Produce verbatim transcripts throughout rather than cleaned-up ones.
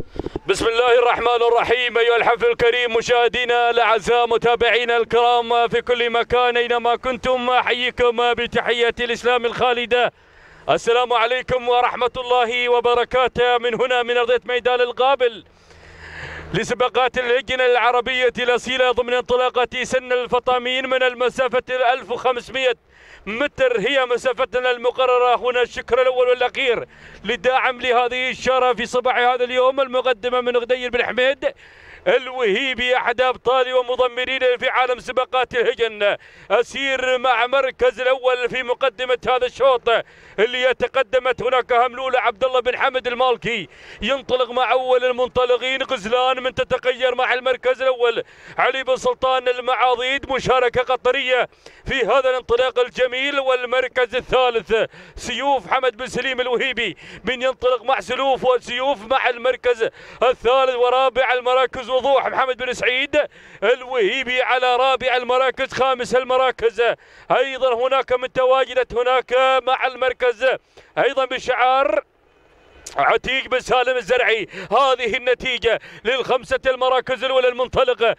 بسم الله الرحمن الرحيم. أيها الحفل الكريم، مشاهدينا الأعزاء، متابعينا الكرام في كل مكان أينما كنتم، أحييكم بتحية الإسلام الخالدة. السلام عليكم ورحمة الله وبركاته من هنا من أرضية ميدان القابل لسباقات اللجنة العربية الأصيلة ضمن انطلاقة سن الفطامين من المسافة ألف وخمسمئة متر. هي مسافتنا المقررة هنا. الشكر الأول والأخير للداعم لهذه الشارة في صباح هذا اليوم، المقدمة من غدير بن حميد الوهيبي، أحد أبطال ومضمرين في عالم سباقات الهجن. أسير مع مركز الأول في مقدمة هذا الشوط اللي يتقدمت هناك هملولة عبد الله بن حمد المالكي، ينطلق مع أول المنطلقين غزلان من تتغير مع المركز الأول علي بن سلطان المعاضيد، مشاركة قطرية في هذا الانطلاق الجميل. والمركز الثالث سيوف حمد بن سليم الوهيبي من ينطلق مع سلوف وسيوف مع المركز الثالث. ورابع المراكز وضوح محمد بن سعيد الوهيبي على رابع المراكز. خامس المراكز أيضا هناك متواجدة هناك مع المركز أيضا بشعار عتيق بن سالم الزرعي. هذه النتيجة للخمسة المراكز الأولى المنطلقة.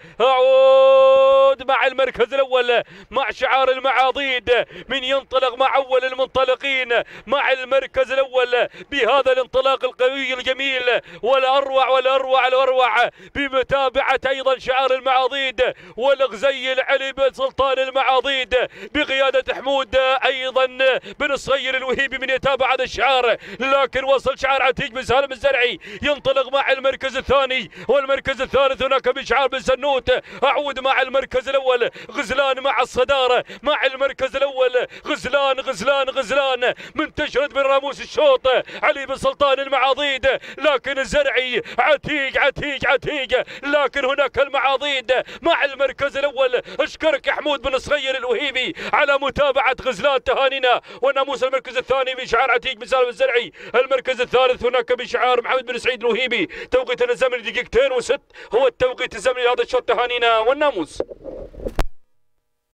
أعود مع المركز الأول مع شعار المعاضيد من ينطلق مع أول المنطلقين مع المركز الأول بهذا الانطلاق القوي الجميل والأروع والأروع الأروع، بمتابعة أيضا شعار المعاضيد والغزي علي بن سلطان المعاضيد بقيادة حمود أيضا بن الصغير الوهيبي من يتابع هذا الشعار. لكن وصل شعار عتيق بن سالم الزرعي ينطلق مع المركز الثاني والمركز الثالث هناك بشعار بن سنوت. أعود مع المركز الأول غزلان مع الصدارة مع المركز الأول غزلان غزلان غزلان من تشرد بن راموس الشوط علي بن سلطان المعاضيد، لكن الزرعي عتيق عتيق عتيق، لكن هناك المعاضيد مع المركز الأول. اشكرك حمود بن صغير الوهيبي على متابعة غزلان، تهانينا. وناموس المركز الثاني بشعار عتيق بن سالم الزرعي. المركز الثالث هناك بشعار محمد بن سعيد الوهيبي. توقيتنا الزمني دقيقتين وست هو التوقيت الزمني لهذا الشوط، تهانينا والناموس.